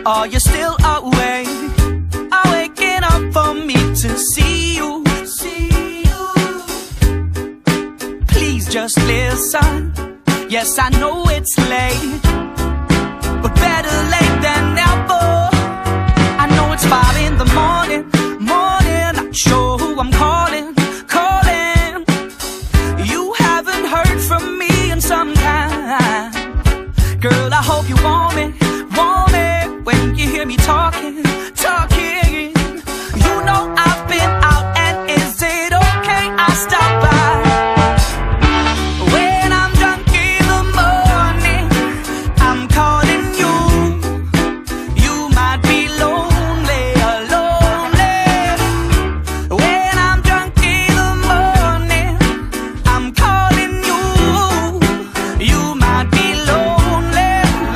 Are you still awake? Waking up for me to see you. Please just listen. Yes, I know it's late, but better late than never. I know it's 5 in the morning, not sure who I'm calling. You haven't heard from me in some time. Girl, I hope you want me when you hear me talking. You know I've been out, and is it okay I stop by? When I'm drunk in the morning, I'm calling you. You might be lonely. When I'm drunk in the morning, I'm calling you. You might be lonely.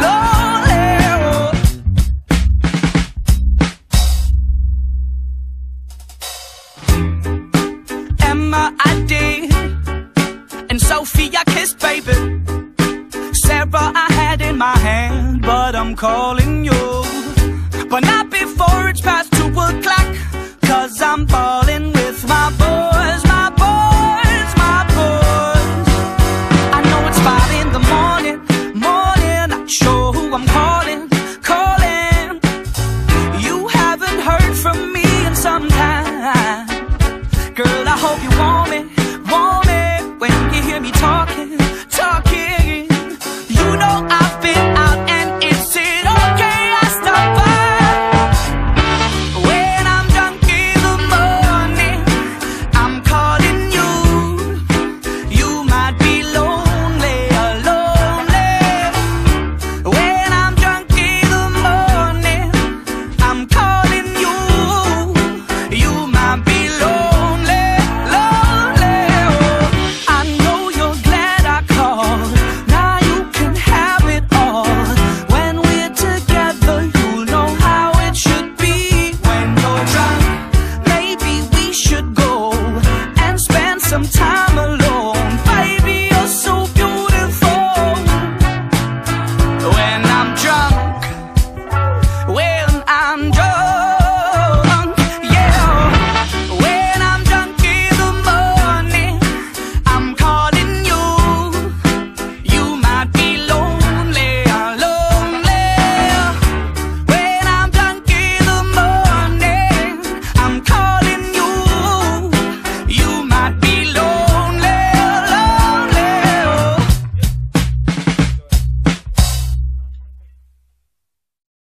Emma, I did, and Sophie, I kissed, baby. Sarah, I had in my hand, but I'm calling you. But not before it's past 2 o'clock, 'cause I'm falling.